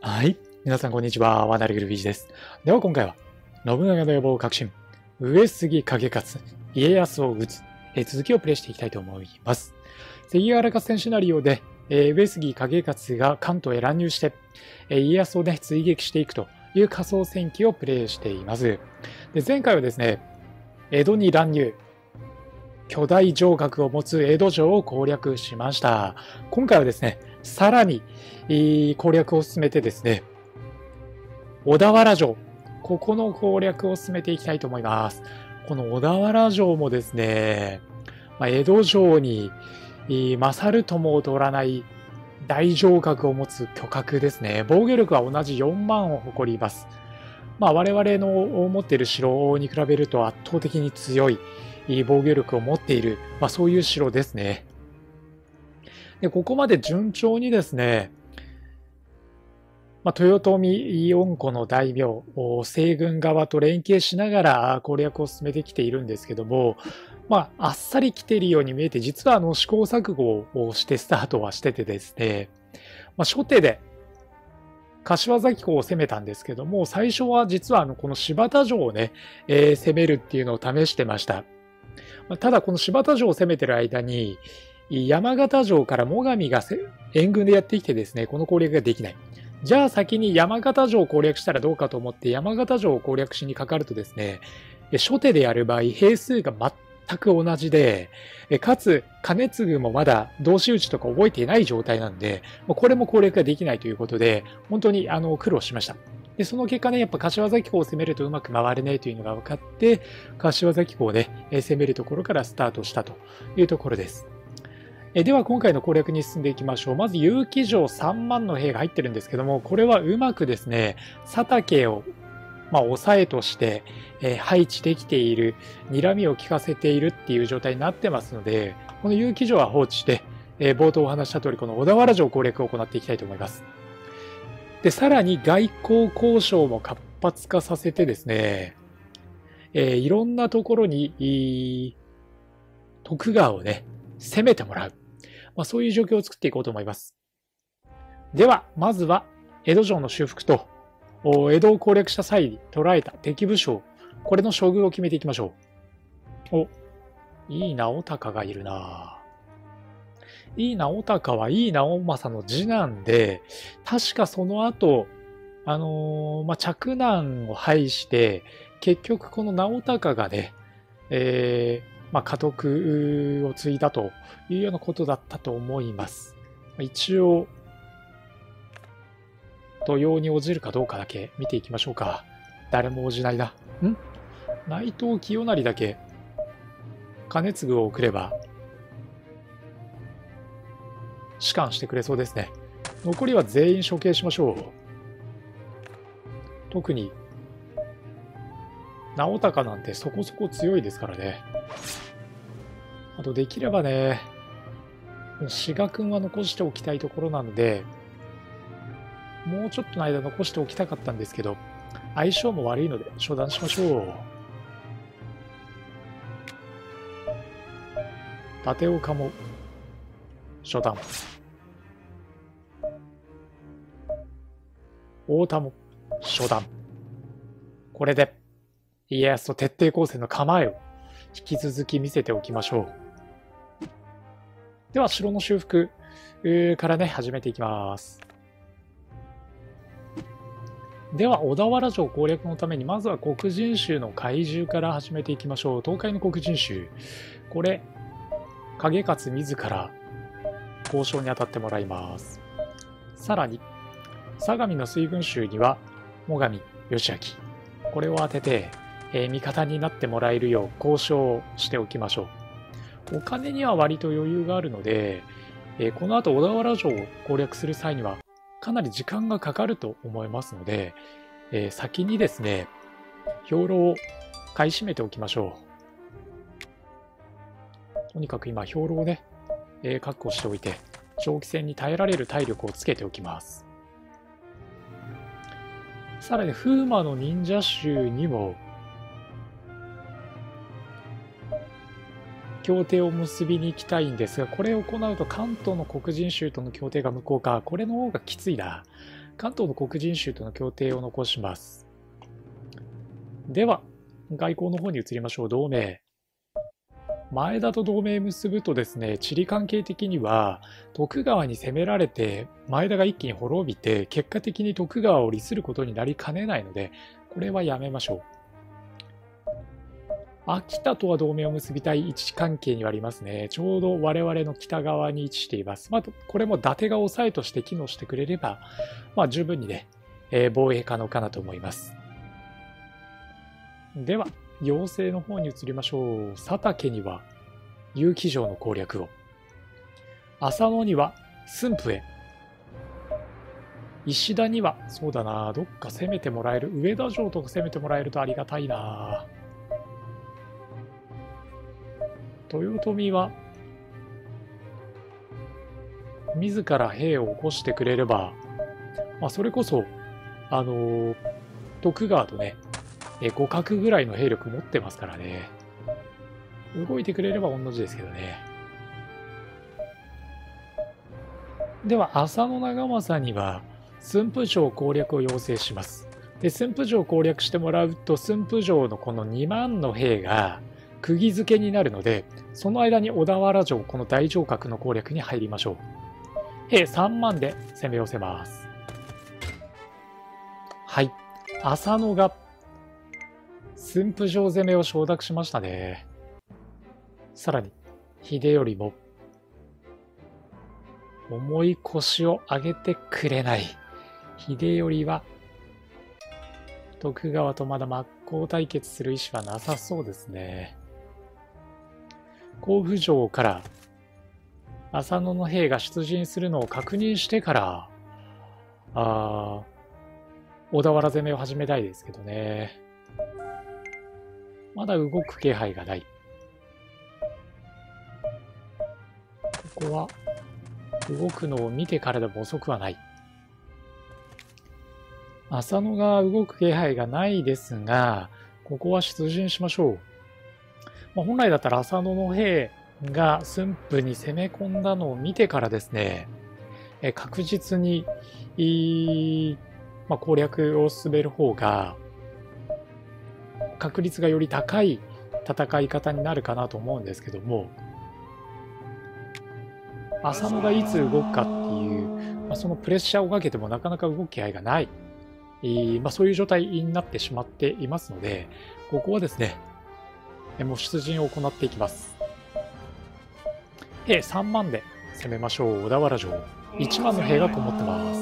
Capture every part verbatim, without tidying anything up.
はい。皆さん、こんにちは。ワナルグルビーチです。では、今回は、信長の野望を革新、上杉景勝、家康を討つ、えー、続きをプレイしていきたいと思います。関ヶ原合戦シナリオで、えー、上杉景勝が関東へ乱入して、えー、家康をね、追撃していくという仮想戦記をプレイしています。で、前回はですね、江戸に乱入、巨大城郭を持つ江戸城を攻略しました。今回はですね、さらに攻略を進めてですね、小田原城、ここの攻略を進めていきたいと思います。この小田原城もですね、まあ、江戸城に勝るとも劣らない大城郭を持つ巨郭ですね。防御力は同じよんまんを誇ります。まあ、我々の持っている城に比べると圧倒的に強い防御力を持っている、まあ、そういう城ですね。で、ここまで順調にですね、まあ、豊臣恩子の大名、西軍側と連携しながら攻略を進めてきているんですけども、まあ、あっさり来ているように見えて、実はあの試行錯誤をしてスタートはしててですね、まあ、初手で柏崎港を攻めたんですけども、最初は実はあのこの柴田城をね、えー、攻めるっていうのを試してました。ただこの柴田城を攻めてる間に、山形城から最上が援軍でやってきてですね、この攻略ができない。じゃあ先に山形城を攻略したらどうかと思って山形城を攻略しにかかるとですね、初手でやる場合兵数が全く同じで、かつ兼続もまだ同士討ちとか覚えていない状態なんで、これも攻略ができないということで、本当にあの苦労しました。で、その結果ね、やっぱ柏崎港を攻めるとうまく回れないというのが分かって、柏崎港をね、攻めるところからスタートしたというところです。えでは今回の攻略に進んでいきましょう。まず結城城さんまんの兵が入ってるんですけども、これはうまくですね、佐竹をまあ抑えとして、えー、配置できている、睨みを利かせているっていう状態になってますので、この結城城は放置して、えー、冒頭お話した通り、この小田原城攻略を行っていきたいと思います。で、さらに外交交渉も活発化させてですね、えー、いろんなところに、徳川をね、攻めてもらう。まあ、そういう状況を作っていこうと思います。では、まずは、江戸城の修復と、江戸を攻略した際に捕らえた敵武将、これの将軍を決めていきましょう。お、いい直孝がいるな。いい直孝はいい直政の次男で、確かその後、あのー、まあ、嫡男を排して、結局この直孝がね、えー、まあ、家督を継いだというようなことだったと思います。一応、土用に応じるかどうかだけ見ていきましょうか。誰も応じないな。ん内藤清成だけ、兼継を送れば、仕官してくれそうですね。残りは全員処刑しましょう。特に、直孝なんてそこそこ強いですからね。あとできればね、志賀君は残しておきたいところなので、もうちょっとの間残しておきたかったんですけど、相性も悪いので処断しましょう。立岡も処断。太田も処断。これで家康と徹底抗戦の構えを引き続き見せておきましょう。では城の修復からね始めていきます。では小田原城攻略のためにまずは黒人衆の怪獣から始めていきましょう。東海の黒人衆、これ景勝自ら交渉に当たってもらいます。さらに相模の水軍衆には最上義明、これを当てて、えー、味方になってもらえるよう交渉をしておきましょう。お金には割と余裕があるので、えー、この後小田原城を攻略する際にはかなり時間がかかると思いますので、えー、先にですね、兵糧を買い占めておきましょう。とにかく今、兵糧をね、えー、確保しておいて、長期戦に耐えられる体力をつけておきます。さらに、風魔の忍者衆にも、協定を結びに行きたいんですが、これを行うと関東の黒人衆との協定が無効か、これの方がきついな。 関東の黒人衆との協定を残します。では、外交の方に移りましょう。同盟。前田と同盟結ぶとですね、地理関係的には徳川に攻められて前田が一気に滅びて、結果的に徳川を利することになりかねないので、これはやめましょう。秋田とは同盟を結びたい位置関係にはありますね。ちょうど我々の北側に位置しています。まあ、これも伊達が抑えとして機能してくれれば、まあ、十分にね、えー、防衛可能かなと思います。では、要請の方に移りましょう。佐竹には結城城の攻略を。浅野には駿府へ。石田には、そうだな、どっか攻めてもらえる。上田城とか攻めてもらえるとありがたいな。豊臣は自ら兵を起こしてくれれば、まあ、それこそあのー、徳川とね、え互角ぐらいの兵力持ってますからね。動いてくれれば同じですけどね。では浅野長政には駿府城攻略を要請します。で駿府城攻略してもらうと、駿府城のこのにまんの兵が釘付けになるので、その間に小田原城、この大城郭の攻略に入りましょう。兵さんまんで攻め寄せます。はい。浅野が駿府城攻めを承諾しましたね。さらに、秀頼も重い腰を上げてくれない。秀頼は徳川とまだ真っ向対決する意思はなさそうですね。甲府城から浅野の兵が出陣するのを確認してから、あ小田原攻めを始めたいですけどね。まだ動く気配がない。ここは動くのを見てからでも遅くはない。浅野が動く気配がないですが、ここは出陣しましょう。まあ、本来だったら浅野の兵が駿府に攻め込んだのを見てからですね、え確実に、まあ、攻略を進める方が確率がより高い戦い方になるかなと思うんですけども、浅野がいつ動くかっていう、まあ、そのプレッシャーをかけてもなかなか動く気配がない、まあ、そういう状態になってしまっていますので、ここはですね、もう出陣を行っていきます。兵さんまんで攻めましょう。小田原城いちまんの兵がこもってます。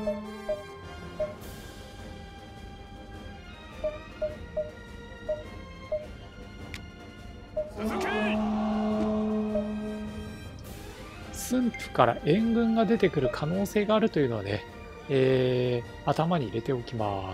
駿府から援軍が出てくる可能性があるというのはね、えー、頭に入れておきます。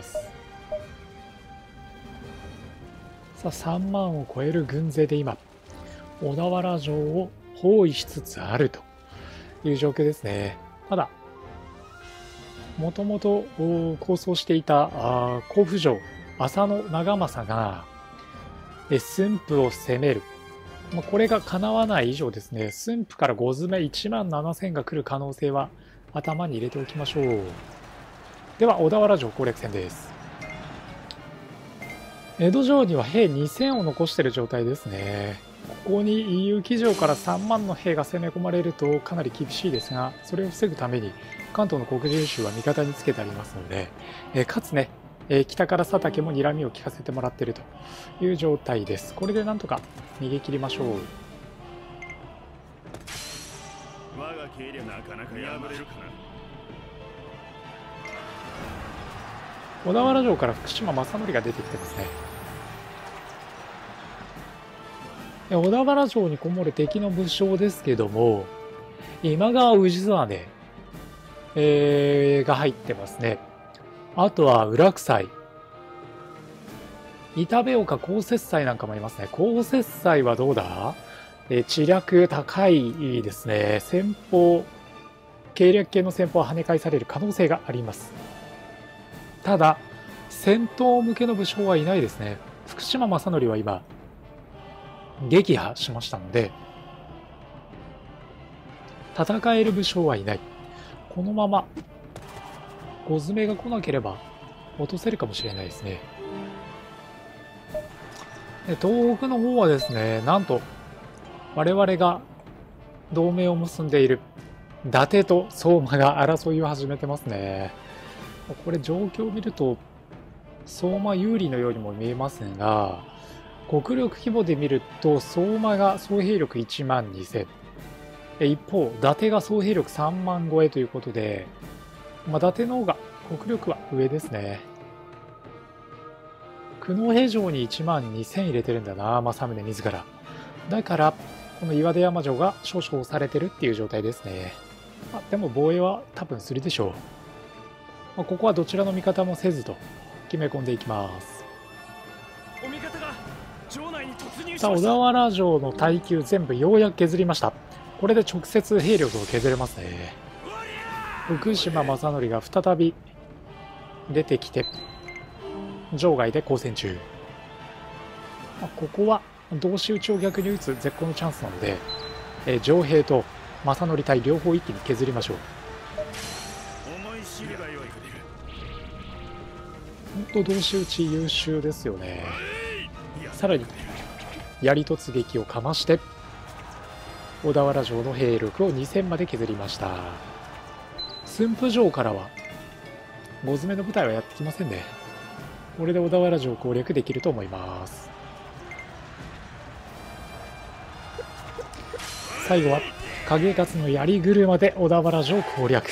さあさんまんを超える軍勢で今小田原城を包囲しつつあるという状況ですね。ただもともと構想していた甲府城浅野長政が駿府を攻める、これが叶わない以上ですね、駿府からご詰めいちまんななせんが来る可能性は頭に入れておきましょう。では小田原城攻略戦です。江戸城には兵にせんを残している状態ですね。ここに結城城からさんまんの兵が攻め込まれるとかなり厳しいですが、それを防ぐために関東の黒人衆は味方につけてありますので、えかつね、え北から佐竹も睨みを利かせてもらっているという状態です。これでなんとか逃げ切りましょう。我が計略なかなかやぶれるかな。小田原城から福島正則が出てきてますね。小田原城にこもる敵の武将ですけども、今川氏真、えー、が入ってますね。あとは裏草板部岡高雪斎なんかもいますね。高雪斎はどうだ、えー、知略高いですね。戦法計略系の戦法は跳ね返される可能性があります。ただ戦闘向けの武将はいないですね。福島正則は今撃破しましたので戦える武将はいない。このまま小詰めが来なければ落とせるかもしれないですね。で東北の方はですね、なんと我々が同盟を結んでいる伊達と相馬が争いを始めてますね。これ状況を見ると相馬有利のようにも見えますが、国力規模で見ると相馬が総兵力いちまんにせん、一方伊達が総兵力さんまん超えということで、まあ、伊達の方が国力は上ですね。久能平城にいちまんにせん入れてるんだな、政宗自ら。だからこの岩出山城が少々押されてるっていう状態ですね。まあ、でも防衛は多分するでしょう。まあ、ここはどちらの味方もせずと決め込んでいきます。 お味方が城内に突入しました。 さあ小田原城の耐久全部ようやく削りました。これで直接兵力を削れますね。福島正則が再び出てきて城外で交戦中。まあ、ここは同士討ちを逆に打つ絶好のチャンスなので、えー、城兵と正則隊両方一気に削りましょう。 思い知ればよい。 本当同士討ち優秀ですよね。さらに槍突撃をかまして小田原城の兵力をにせんまで削りました。駿府城からはご詰めの部隊はやってきませんね。これで小田原城を攻略できると思います。最後は影勝の槍車で小田原城攻略。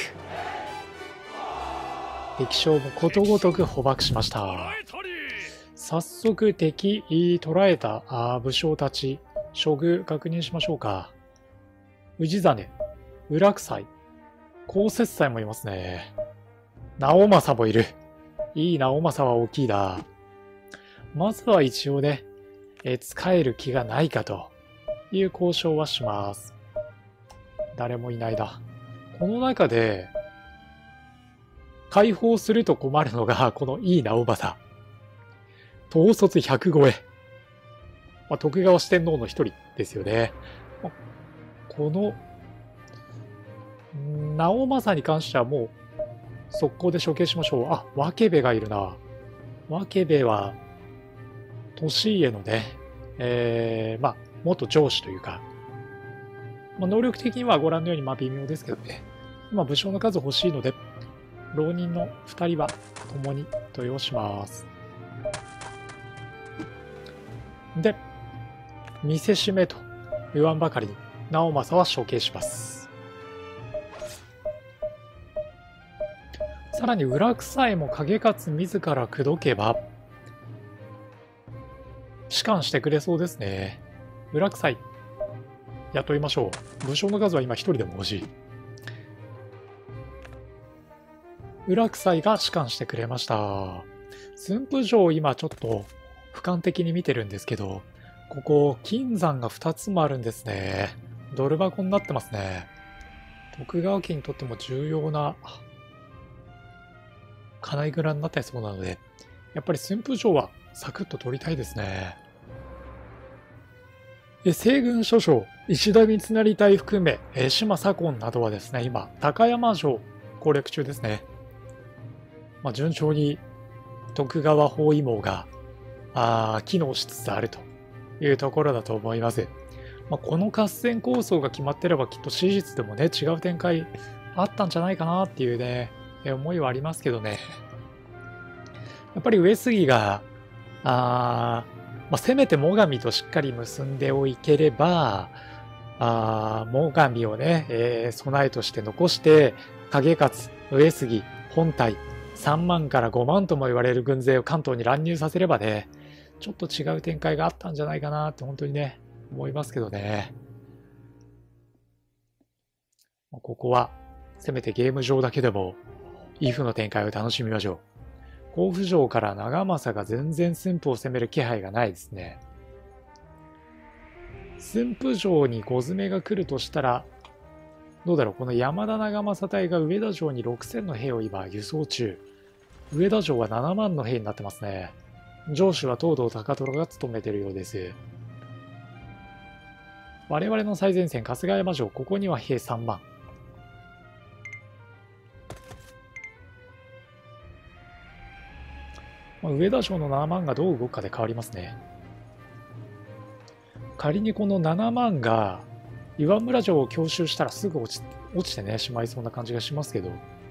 敵将もことごとく捕獲しました。早速敵捕らえたあ武将たち処遇確認しましょうか。氏真、裏草、高雪斎もいますね。直政もいる。いい直政は大きいな。まずは一応ね、え使える気がないかという交渉はします。誰もいないな。この中で解放すると困るのがこのいい直政。統率ひゃく超え。まあ、徳川四天王の一人ですよね。まあ、この直政に関してはもう速攻で処刑しましょう。あ、分部がいるな。分部は利家のね、えー、まあ元上司というか、まあ、能力的にはご覧のようにまあ微妙ですけどね。今武将の数欲しいので浪人のふたりは共に登用します。で見せしめと言わんばかりに直政は処刑します。さらに裏草へも影勝自ら口説けば仕官してくれそうですね。裏草雇いましょう。武将の数は今一人でも欲しい。裏草が仕官してくれました。駿府城今ちょっと俯瞰的に見てるんですけど、ここ金山がふたつもあるんですね。ドル箱になってますね。徳川家にとっても重要な金井蔵になってそうなので、やっぱり駿府城はサクッと取りたいですね。西軍諸将石田三成隊含め島左近などはですね、今高山城攻略中ですね。まあ、順調に徳川包囲網があ機能しつつあるというところだと思います。まあ、この合戦構想が決まってればきっと史実でもね違う展開あったんじゃないかなっていうね思いはありますけどね。やっぱり上杉があ、まあ、せめて最上としっかり結んでおければあ最上をね、えー、備えとして残して景勝上杉本体さんまんからごまんとも言われる軍勢を関東に乱入させればねちょっと違う展開があったんじゃないかなって本当にね思いますけどね。ここはせめてゲーム上だけでもイフの展開を楽しみましょう。甲府城から長政が全然駿府を攻める気配がないですね。駿府城に小詰めが来るとしたらどうだろう。この山田長政隊が上田城にろくせんの兵を今輸送中。上田城はななまんの兵になってますね。城主は東堂高虎が務めているようです。我々の最前線春日山城、ここには兵さんまん。 まあ、上田城のななまんがどう動くかで変わりますね。仮にこのななまんが岩村城を強襲したらすぐ落ち落ちてねしまいそうな感じがしますけど。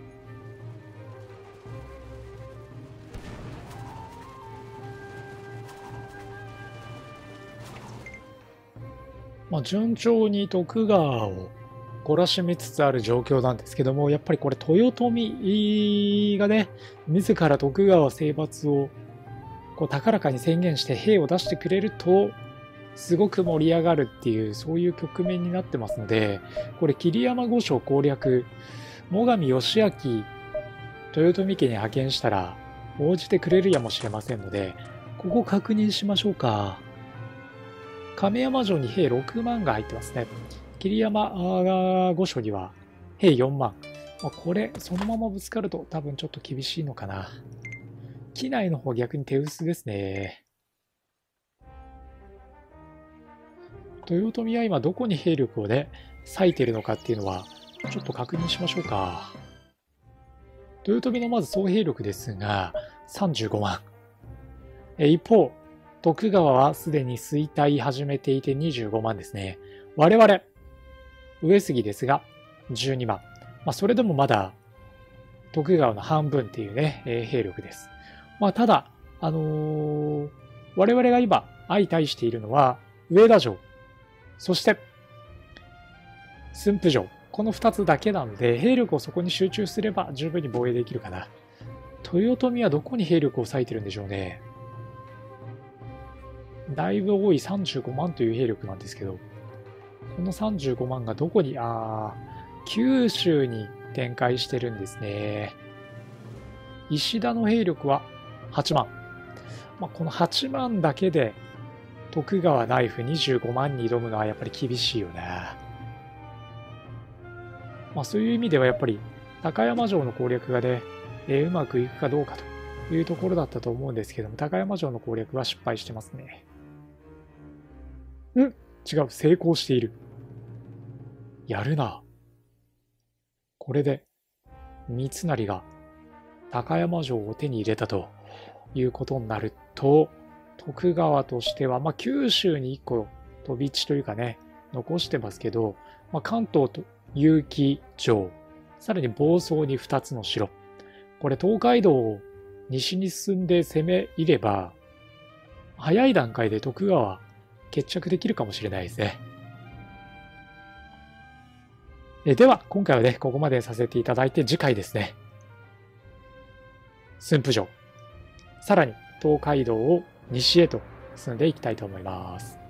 まあ、順調に徳川を懲らしめつつある状況なんですけども、やっぱりこれ豊臣がね自ら徳川征伐をこう高らかに宣言して兵を出してくれるとすごく盛り上がるっていう、そういう局面になってますので、これ桐山御所攻略、最上義明豊臣家に派遣したら応じてくれるやもしれませんので、ここ確認しましょうか。亀山城に兵ろくまんが入ってますね。桐山御所には兵よんまん。まあ、これそのままぶつかると多分ちょっと厳しいのかな。機内の方逆に手薄ですね。豊臣は今どこに兵力をね割いているのかっていうのはちょっと確認しましょうか。豊臣のまず総兵力ですがさんじゅうごまん。え一方徳川はすでに衰退始めていてにじゅうごまんですね。我々上杉ですがじゅうにまん。まあ、それでもまだ徳川の半分っていうね、えー、兵力です。まあ、ただ、あのー、我々が今相対しているのは上田城、そして駿府城、このふたつだけなので兵力をそこに集中すれば十分に防衛できるかな。豊臣はどこに兵力を割いてるんでしょうね。だいぶ多いさんじゅうごまんという兵力なんですけど、このさんじゅうごまんがどこに、あー、九州に展開してるんですね。石田の兵力ははちまん。まあ、このはちまんだけで徳川ナイフにじゅうごまんに挑むのはやっぱり厳しいよな。まあ、そういう意味ではやっぱり高山城の攻略がね、えー、うまくいくかどうかというところだったと思うんですけども、高山城の攻略は失敗してますね。ん？違う、成功している。やるな。これで三成が高山城を手に入れたということになると、徳川としては、まあ、九州にいっこ飛び地というかね残してますけど、まあ、関東と結城城、さらに房総にふたつの城、これ東海道を西に進んで攻め入れば早い段階で徳川決着できるかもしれないですね。えでは今回はねここまでさせていただいて、次回ですね駿府城、さらに東海道を西へと進んでいきたいと思います。